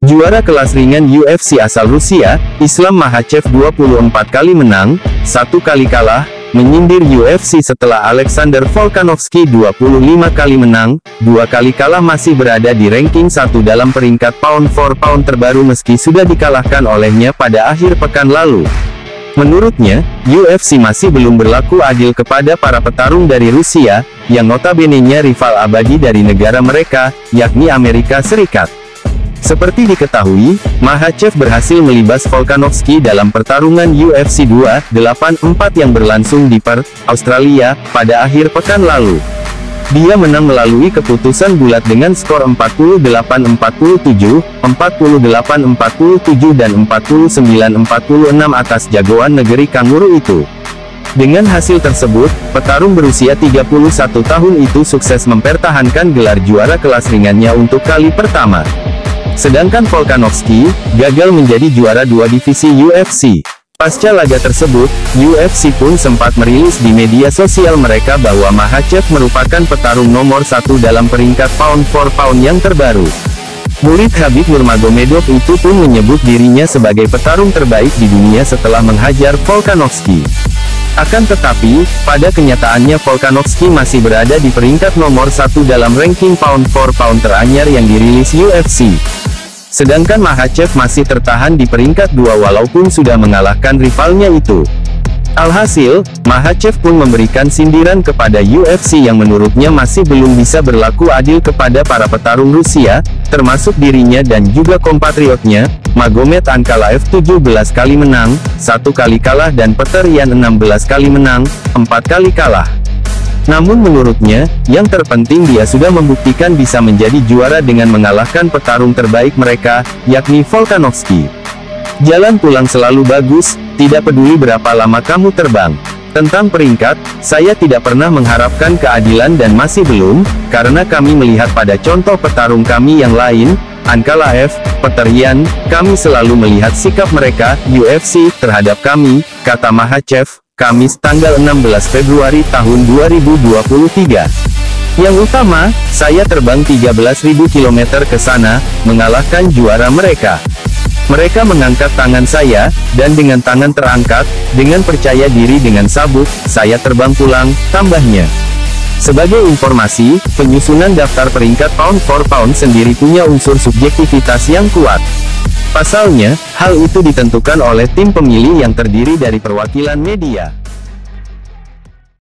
Juara kelas ringan UFC asal Rusia, Islam Makhachev 24 kali menang, 1 kali kalah, menyindir UFC setelah Alexander Volkanovski 25 kali menang, 2 kali kalah masih berada di ranking 1 dalam peringkat pound for pound terbaru meski sudah dikalahkan olehnya pada akhir pekan lalu. Menurutnya, UFC masih belum berlaku adil kepada para petarung dari Rusia, yang notabene-nya rival abadi dari negara mereka, yakni Amerika Serikat. Seperti diketahui, Makhachev berhasil melibas Volkanovski dalam pertarungan UFC 284 yang berlangsung di Perth, Australia, pada akhir pekan lalu. Dia menang melalui keputusan bulat dengan skor 48-47, 48-47 dan 49-46 atas jagoan negeri kanguru itu. Dengan hasil tersebut, petarung berusia 31 tahun itu sukses mempertahankan gelar juara kelas ringannya untuk kali pertama. Sedangkan Volkanovski gagal menjadi juara 2 divisi UFC. Pasca laga tersebut, UFC pun sempat merilis di media sosial mereka bahwa Makhachev merupakan petarung nomor 1 dalam peringkat pound for pound yang terbaru. Murid Khabib Nurmagomedov itu pun menyebut dirinya sebagai petarung terbaik di dunia setelah menghajar Volkanovski. Akan tetapi, pada kenyataannya Volkanovski masih berada di peringkat nomor 1 dalam ranking pound for pound teranyar yang dirilis UFC. Sedangkan Makhachev masih tertahan di peringkat 2 walaupun sudah mengalahkan rivalnya itu. Alhasil, Makhachev pun memberikan sindiran kepada UFC yang menurutnya masih belum bisa berlaku adil kepada para petarung Rusia, termasuk dirinya dan juga kompatriotnya, Magomed Ankalaev 17 kali menang, 1 kali kalah dan Petr Yan 16 kali menang, 4 kali kalah. Namun menurutnya, yang terpenting dia sudah membuktikan bisa menjadi juara dengan mengalahkan petarung terbaik mereka, yakni Volkanovski. Jalan pulang selalu bagus, tidak peduli berapa lama kamu terbang. Tentang peringkat, saya tidak pernah mengharapkan keadilan dan masih belum, karena kami melihat pada contoh petarung kami yang lain, Ankalaev, Petr Yan, kami selalu melihat sikap mereka, UFC, terhadap kami, kata Makhachev, Kamis tanggal 16 Februari tahun 2023. Yang utama, saya terbang 13.000 km ke sana, mengalahkan juara mereka. Mereka mengangkat tangan saya, dan dengan tangan terangkat, dengan percaya diri dengan sabuk, saya terbang pulang, tambahnya. Sebagai informasi, penyusunan daftar peringkat pound for pound sendiri punya unsur subjektivitas yang kuat. Pasalnya, hal itu ditentukan oleh tim pemilih yang terdiri dari perwakilan media.